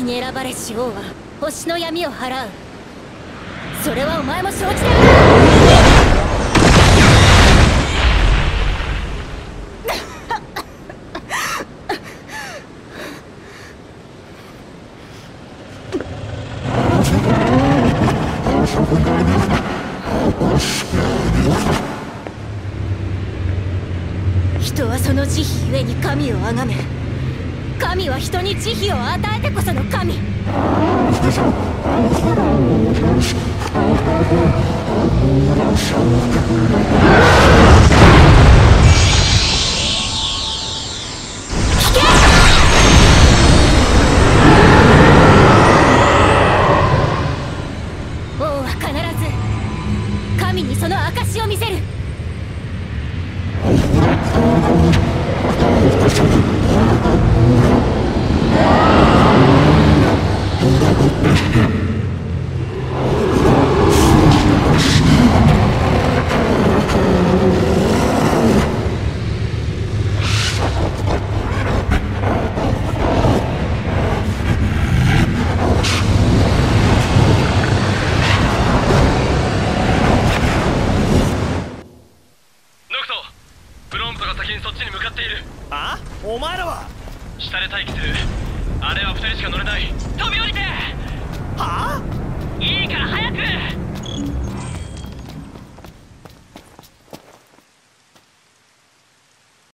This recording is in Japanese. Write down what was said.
先に選ばれし王は星の闇を払う。それはお前も承知だよな。人はその慈悲ゆえに神を崇め、神は人に慈悲を与えてこその神。王は必ず神にその証を見せる。 あ？お前らは下で待機する。あれは2人しか乗れない。飛び降りて。 はあ？